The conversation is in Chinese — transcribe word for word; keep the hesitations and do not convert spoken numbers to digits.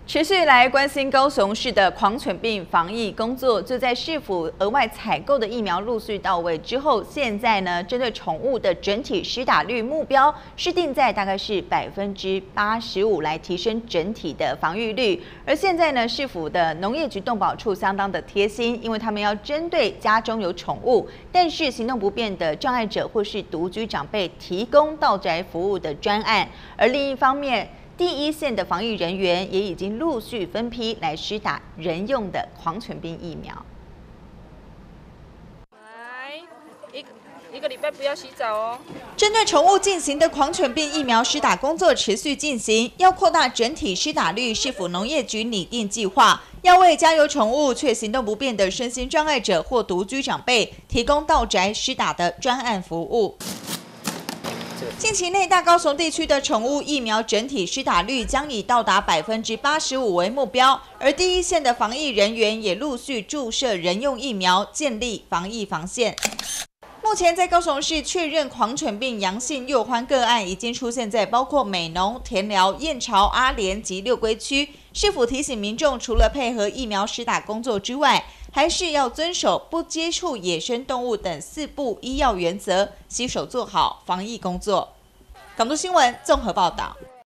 持续来关心高雄市的狂犬病防疫工作，就在市府额外采购的疫苗陆续到位之后，现在呢，针对宠物的整体施打率目标是定在大概是百分之八十五，来提升整体的防御率。而现在呢，市府的农业局动保处相当的贴心，因为他们要针对家中有宠物，但是行动不便的障碍者或是独居长辈提供到宅服务的专案。而另一方面，第一线的防疫人员也已经陆续分批来施打人用的狂犬病疫苗。 来，一个一个礼拜不要洗澡哦。 针对宠物进行的狂犬病疫苗施打工作持续进行，要扩大整体施打率，市府农业局拟定计划，要为家有宠物却行动不便的身心障碍者或独居长辈提供到宅施打的专案服务。近期内，大高雄地区的宠物疫苗整体施打率将以到达百分之八十五为目标，而第一线的防疫人员也陆续注射人用疫苗，建立防疫防线。目前在高雄市确认狂犬病阳性幼獾个案已经出现在包括美浓、田寮、燕巢、阿莲及六龟区。市府提醒民众，除了配合疫苗施打工作之外，还是要遵守不接触野生动物等四不医药原则，携手做好防疫工作。港都新闻综合报道。